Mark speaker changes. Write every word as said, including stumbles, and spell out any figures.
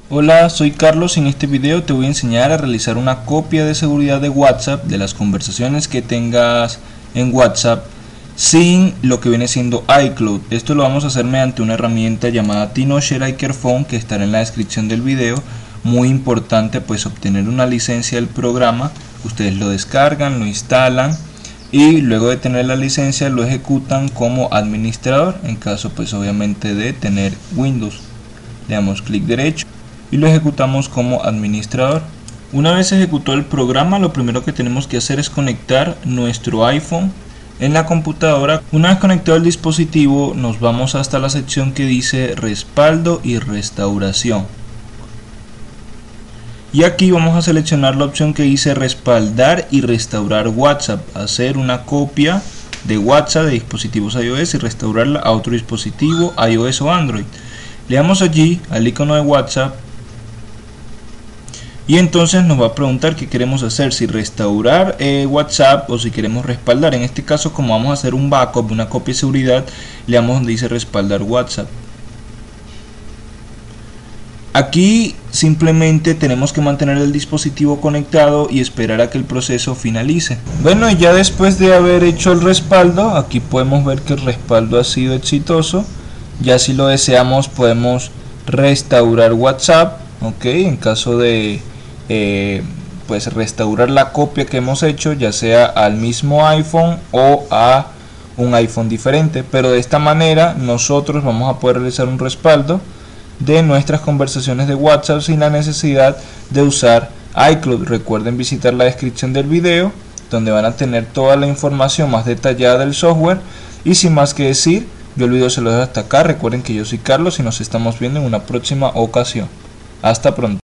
Speaker 1: Hola, soy Carlos y en este video te voy a enseñar a realizar una copia de seguridad de WhatsApp de las conversaciones que tengas en WhatsApp sin lo que viene siendo iCloud. Esto lo vamos a hacer mediante una herramienta llamada TinoShare iCareFone, que estará en la descripción del video. Muy importante pues obtener una licencia del programa. Ustedes lo descargan, lo instalan y luego de tener la licencia lo ejecutan como administrador, en caso pues obviamente de tener Windows. Le damos clic derecho y lo ejecutamos como administrador. Una vez ejecutado el programa, lo primero que tenemos que hacer es conectar nuestro iPhone en la computadora. Una vez conectado el dispositivo, nos vamos hasta la sección que dice respaldo y restauración, y aquí vamos a seleccionar la opción que dice respaldar y restaurar WhatsApp, hacer una copia de WhatsApp de dispositivos iOS y restaurarla a otro dispositivo iOS o Android. Le damos allí al icono de WhatsApp y entonces nos va a preguntar qué queremos hacer, si restaurar eh, WhatsApp o si queremos respaldar. En este caso, como vamos a hacer un backup, una copia de seguridad, le damos donde dice respaldar WhatsApp. Aquí simplemente tenemos que mantener el dispositivo conectado y esperar a que el proceso finalice. Bueno, y ya después de haber hecho el respaldo, aquí podemos ver que el respaldo ha sido exitoso. Ya si lo deseamos podemos restaurar WhatsApp, ok, en caso de eh, pues restaurar la copia que hemos hecho, ya sea al mismo iPhone o a un iPhone diferente. Pero de esta manera nosotros vamos a poder realizar un respaldo de nuestras conversaciones de WhatsApp sin la necesidad de usar iCloud. Recuerden visitar la descripción del video, donde van a tener toda la información más detallada del software. Y sin más que decir, yo el video se lo dejo hasta acá. Recuerden que yo soy Carlos y nos estamos viendo en una próxima ocasión. Hasta pronto.